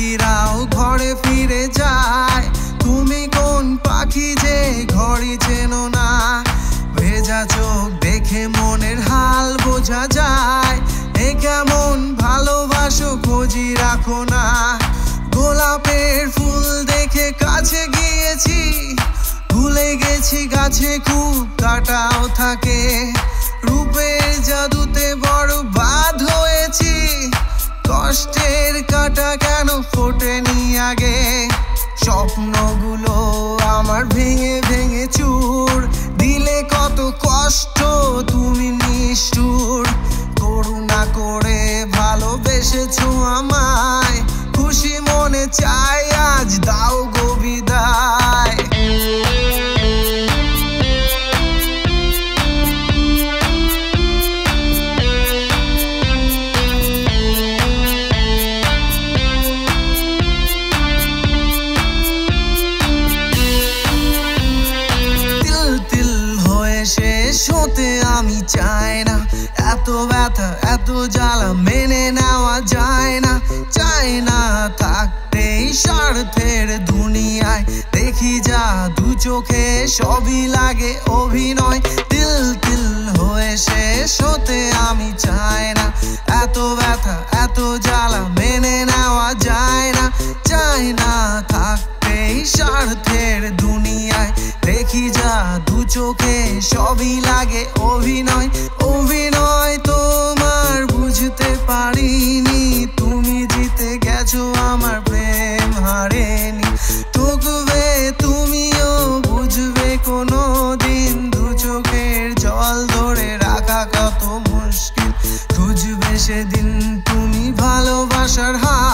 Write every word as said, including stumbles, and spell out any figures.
পাখিরাও ঘরে ফিরে যায়। তুমি কোন পাখি যে ঘরই চেনো না, ভেজা চোখ দেখে মনের হাল বোঝা যায়। এ কেমন ভালোবাসো খোঁজি রাখো না, গোলাপের ফুল দেখে কাছে গিয়েছি, ভুলে গেছি গাছে খুব কাটাও থাকে। রূপের জাদুতে বড় বাদ হয়েছি, কষ্টের কাটা কেন ফোটেনি আগে। স্বপ্নগুলো আমার ভেঙে ভেঙে চুর, দিলে কত কষ্ট তুমি নিষ্ঠুর। করুণা করে ভালোবেসেছো আমায়, খুশি মনে চাই আজ দাও গো বিদায়। শেষ হতে আমি চাই না, এত ব্যথা এত জ্বালা মেনে নেওয়া যায় না। চাই না থাকতে স্বার্থের দুনিয়ায়, দেখি যা দু চোখে সবই লাগে অভিনয়। তিল তিল হয়ে শেষ হতে আমি চাই না, এত ব্যথা এত জ্বালা মেনে নেওয়া যায় না। চাই না থাকতে স্বার্থের দুনিয়ায়, দেখি যা দু চোখে সবই লাগে অভিনয়। অভিনয় তোমার বুঝতে পারিনি, তুমি জিতে গেছো আমার প্রেম হারেনি। ঠকবে তুমিও বুঝবে কোনো দিন, দু চোখের জল ধরে রাখা কত মুশকিল। খুঁজবে সেদিন তুমি ভালোবাসার হাত।